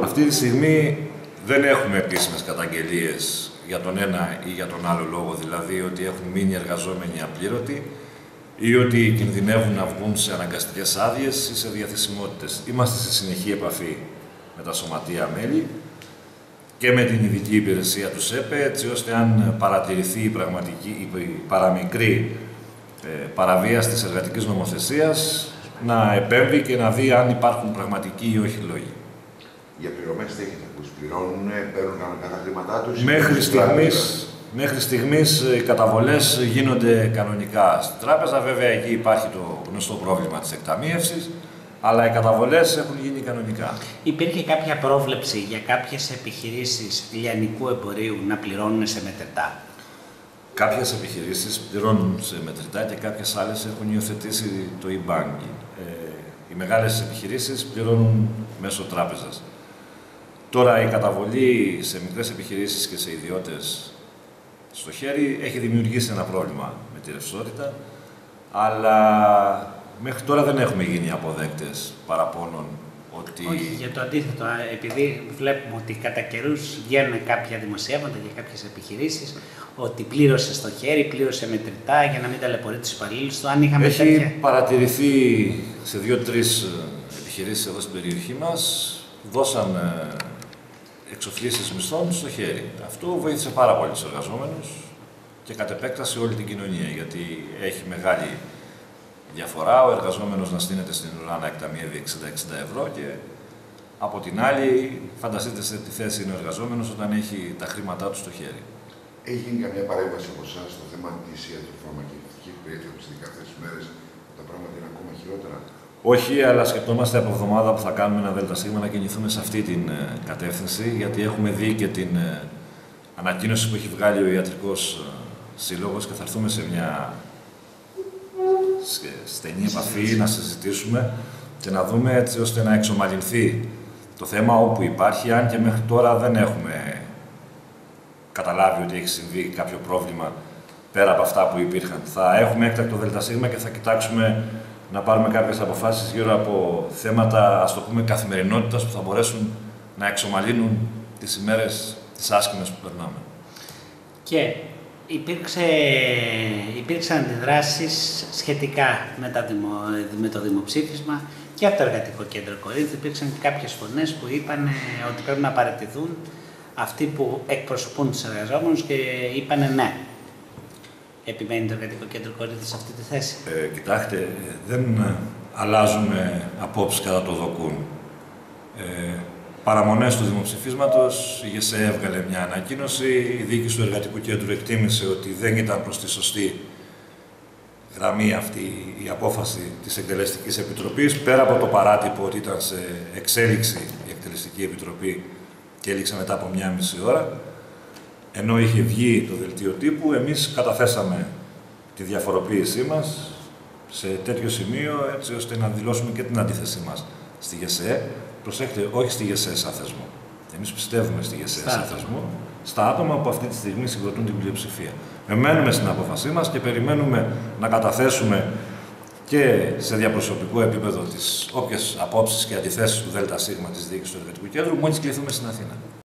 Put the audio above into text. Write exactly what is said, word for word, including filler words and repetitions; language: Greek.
Αυτή τη στιγμή δεν έχουμε επίσημες καταγγελίες για τον ένα ή για τον άλλο λόγο, δηλαδή ότι έχουν μείνει εργαζόμενοι απλήρωτοι ή ότι κινδυνεύουν να βγουν σε αναγκαστικές άδειες ή σε διαθεσιμότητες. Είμαστε σε συνεχή επαφή με τα σωματεία μέλη και με την ειδική υπηρεσία του ΣΕΠΕ, έτσι ώστε αν παρατηρηθεί η, πραγματική, η παραμικρή ε, παραβίαση της εργατικής νομοθεσίας, να επέμβει και να δει αν υπάρχουν πραγματικοί ή όχι λόγοι. Για πληρωμές τι έχετε ακούσει, πληρώνουν, παίρνουν τα χρήματά τους? Μέχρι στιγμής, μέχρι στιγμής οι καταβολές γίνονται κανονικά στην τράπεζα. Βέβαια εκεί υπάρχει το γνωστό πρόβλημα της εκταμείευσης, αλλά οι καταβολές έχουν γίνει κανονικά. Υπήρχε κάποια πρόβλεψη για κάποιες επιχειρήσεις λιανικού εμπορίου να πληρώνουν σε μετρητά? Κάποιες επιχειρήσεις πληρώνουν σε μετρητά και κάποιες άλλες έχουν υιοθετήσει το e-banking. Ε, οι μεγάλες επιχειρήσεις πληρώνουν μέσω τράπεζας. Τώρα η καταβολή σε μικρές επιχειρήσεις και σε ιδιώτες στο χέρι έχει δημιουργήσει ένα πρόβλημα με τη ρευστότητα, αλλά μέχρι τώρα δεν έχουμε γίνει αποδέκτες παραπώνων ότι... Όχι, για το αντίθετο. Επειδή βλέπουμε ότι κατά καιρούς βγαίνουν κάποια δημοσιεύματα για κάποιες επιχειρήσεις, ότι πλήρωσε στο χέρι, πλήρωσε μετρητά για να μην ταλαιπωρεί τους υπαλλήλους του. Αν είχαμε Έχει τέτοια... παρατηρηθεί σε δύο-τρεις επιχειρήσεις εδώ στην περιοχή μας, δώσαν εξοφλήσεις μισθών στο χέρι. Αυτό βοήθησε πάρα πολύ τους εργαζόμενους και κατ' επέκταση όλη την κοινωνία, γιατί έχει μεγάλη διαφορά ο εργαζόμενος να στείνεται στην ουρά να εκταμιεύει εξήντα εξήντα ευρώ και από την άλλη φανταστείτε σε τι θέση είναι ο εργαζόμενος όταν έχει τα χρήματά του στο χέρι. Έχει γίνει καμία παρέμβαση από εσάς στο θέμα της ιατροφαρμακευτικής περίθαλψης ειδικά αυτές τις μέρες, τα πράγματα είναι ακόμα χειρότερα? Όχι, αλλά σκεπτόμαστε από εβδομάδα που θα κάνουμε ένα ΔΣ να κινηθούμε σε αυτή την κατεύθυνση, γιατί έχουμε δει και την ανακοίνωση που έχει βγάλει ο Ιατρικός Σύλλογος και θα έρθουμε σε μια στενή επαφή να συζητήσουμε και να δούμε έτσι ώστε να εξομαλυνθεί το θέμα όπου υπάρχει, αν και μέχρι τώρα δεν έχουμε καταλάβει ότι έχει συμβεί κάποιο πρόβλημα πέρα από αυτά που υπήρχαν. Θα έχουμε έκτακτο ΔΣ και θα κοιτάξουμε να πάρουμε κάποιες αποφάσεις γύρω από θέματα, ας το πούμε, καθημερινότητας που θα μπορέσουν να εξομαλύνουν τις ημέρες τις άσχημες που περνάμε. Και υπήρξε, υπήρξαν αντιδράσεις σχετικά με, τα δημο, με το δημοψήφισμα και από το Εργατικό Κέντρο Κορίνθου. Υπήρξαν κάποιες φωνές που είπαν ότι πρέπει να παραιτηθούν αυτοί που εκπροσωπούν τους εργαζόμενους και είπαν ναι. Επιμένει το Εργατικό Κέντρο Κορίνθου σε αυτή τη θέση? Ε, κοιτάξτε, δεν αλλάζουμε απόψεις κατά το δοκούν. Ε, παραμονές του δημοψηφίσματος, η ΓΕΣΕ έβγαλε μια ανακοίνωση, η διοίκηση του Εργατικού Κέντρου εκτίμησε ότι δεν ήταν προς τη σωστή γραμμή αυτή η απόφαση της Εκτελεστικής Επιτροπής, πέρα από το παράτυπο ότι ήταν σε εξέλιξη η Εκτελεστική Επιτροπή και έληξε μετά από μία μισή ώρα. Ενώ είχε βγει το δελτίο τύπου, εμείς καταθέσαμε τη διαφοροποίησή μας σε τέτοιο σημείο, έτσι ώστε να δηλώσουμε και την αντίθεσή μας στη ΓΕΣΕ. Προσέχτε, όχι στη ΓΕΣΕ σαν θεσμό. Εμείς πιστεύουμε στη ΓΕΣΕ σαν θεσμό, στα άτομα που αυτή τη στιγμή συγκροτούν την πλειοψηφία. Μένουμε στην απόφασή μας και περιμένουμε να καταθέσουμε και σε διαπροσωπικό επίπεδο τις όποιες απόψεις και αντιθέσεις του ΔΣ της Διοίκησης του Εργατικού Κέντρου, μόλις κληθούμε στην Αθήνα.